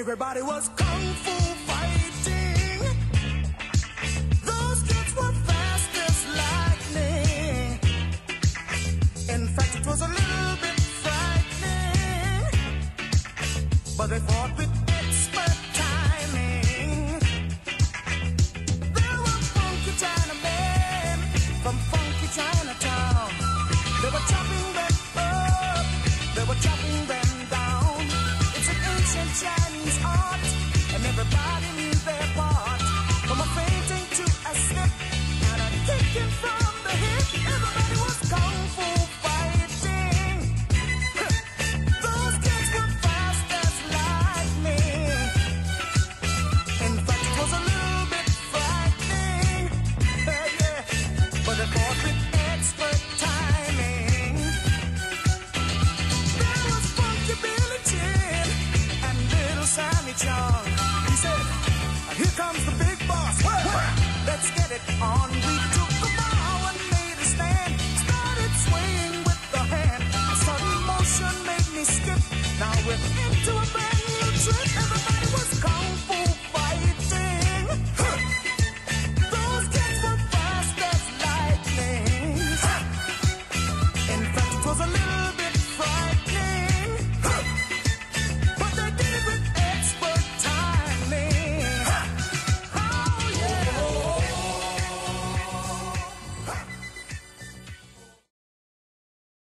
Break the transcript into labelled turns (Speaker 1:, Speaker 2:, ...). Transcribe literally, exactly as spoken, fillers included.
Speaker 1: Everybody was kung fu fighting. Those kids were fast as lightning. In fact, it was a little bit frightening, but they fought with expert timing. There were funky Chinamen from funky Chinatown. They were chopping them up, they were chopping them down. It's an ancient Chinese art, and everybody knew their part. From a fainting to a slip, and a kicking from the hip. Everybody was kung fu fighting. Those kids were fast as lightning. In fact, it was a little bit frightening. Yeah, yeah. But they fought with expert timing. There was Funky Billy Chin and Little Sammy Chung. He said, here comes the big boss. Let's get it on. We do